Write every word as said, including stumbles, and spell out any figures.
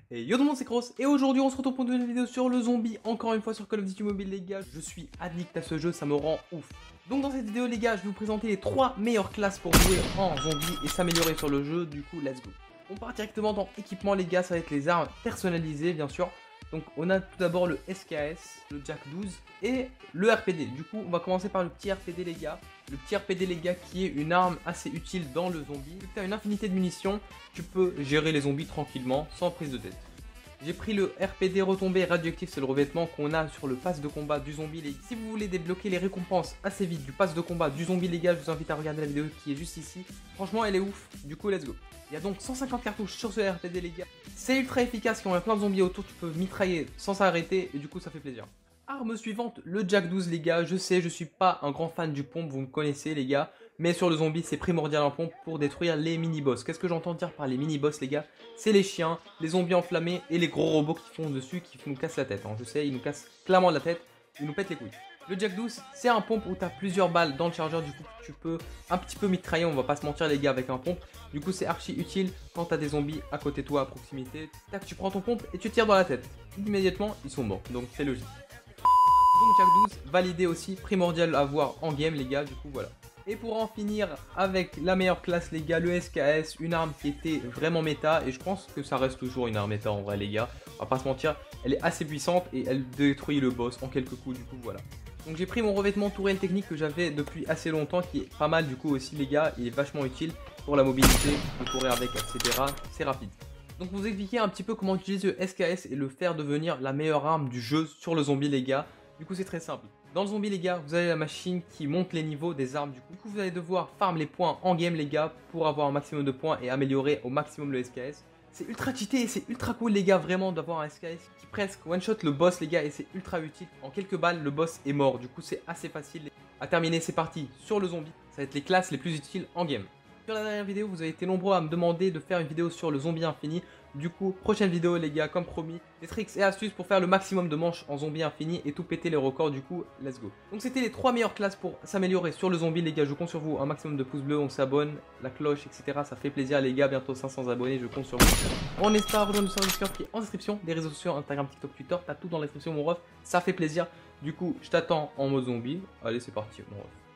Et yo tout le monde, c'est Cross et aujourd'hui on se retrouve pour une nouvelle vidéo sur le zombie, encore une fois sur Call of Duty Mobile les gars. Je suis addict à ce jeu, ça me rend ouf. Donc dans cette vidéo les gars, je vais vous présenter les trois meilleures classes pour jouer en zombie et s'améliorer sur le jeu, du coup let's go. On part directement dans équipement les gars, ça va être les armes personnalisées bien sûr. Donc on a tout d'abord le S K S, le Jack douze et le R P D. Du coup on va commencer par le petit R P D les gars. Le petit R P D les gars qui est une arme assez utile dans le zombie. Vu que tu as une infinité de munitions, tu peux gérer les zombies tranquillement sans prise de tête. J'ai pris le R P D retombé radioactif, c'est le revêtement qu'on a sur le pass de combat du zombie les gars. Si vous voulez débloquer les récompenses assez vite du pass de combat du zombie les gars, je vous invite à regarder la vidéo qui est juste ici. Franchement elle est ouf, du coup let's go. Il y a donc cent cinquante cartouches sur ce R P D les gars. C'est ultra efficace quand il y a plein de zombies autour, tu peux mitrailler sans s'arrêter et du coup ça fait plaisir. Arme suivante, le Jack douze les gars. Je sais, je suis pas un grand fan du pompe, vous me connaissez les gars. Mais sur le zombie, c'est primordial un pompe pour détruire les mini-boss. Qu'est-ce que j'entends dire par les mini-boss les gars? C'est les chiens, les zombies enflammés et les gros robots qui font dessus, qui nous cassent la tête. Hein. Je sais, ils nous cassent clairement la tête, ils nous pètent les couilles. Le Jack douze, c'est un pompe où tu as plusieurs balles dans le chargeur, du coup tu peux un petit peu mitrailler, on va pas se mentir les gars avec un pompe. Du coup c'est archi utile quand tu as des zombies à côté de toi, à proximité. Tac, tu prends ton pompe et tu tires dans la tête. Immédiatement, ils sont morts, donc c'est logique. Donc Jack douze, validé aussi, primordial à avoir en game les gars, du coup voilà. Et pour en finir avec la meilleure classe les gars, le S K S, une arme qui était vraiment méta et je pense que ça reste toujours une arme méta en vrai les gars. On va pas se mentir, elle est assez puissante et elle détruit le boss en quelques coups, du coup voilà. Donc j'ai pris mon revêtement tourelle technique que j'avais depuis assez longtemps, qui est pas mal du coup aussi les gars, il est vachement utile pour la mobilité, de courir avec et cetera. C'est rapide. Donc pour vous expliquer un petit peu comment utiliser le S K S et le faire devenir la meilleure arme du jeu sur le zombie les gars. Du coup c'est très simple. Dans le zombie les gars, vous avez la machine qui monte les niveaux des armes du coup. Du coup vous allez devoir farm les points en game les gars pour avoir un maximum de points et améliorer au maximum le S K S. C'est ultra cheaté et c'est ultra cool les gars vraiment d'avoir un S K S qui presque one shot le boss les gars et c'est ultra utile. En quelques balles le boss est mort, du coup c'est assez facile à terminer. C'est parti sur le zombie, ça va être les classes les plus utiles en game. Sur la dernière vidéo, vous avez été nombreux à me demander de faire une vidéo sur le zombie infini. Du coup, prochaine vidéo les gars, comme promis, des tricks et astuces pour faire le maximum de manches en zombie infini et tout péter les records, du coup, let's go. Donc c'était les trois meilleures classes pour s'améliorer sur le zombie les gars, je compte sur vous, un maximum de pouces bleus, on s'abonne, la cloche, et cetera. Ça fait plaisir les gars, bientôt cinq cents abonnés, je compte sur vous. On n'hésite pas à rejoindre le serveur Discord qui est en description, les réseaux sociaux, Instagram, TikTok, Twitter, t'as tout dans la description mon ref, ça fait plaisir. Du coup, je t'attends en mode zombie, allez c'est parti mon ref.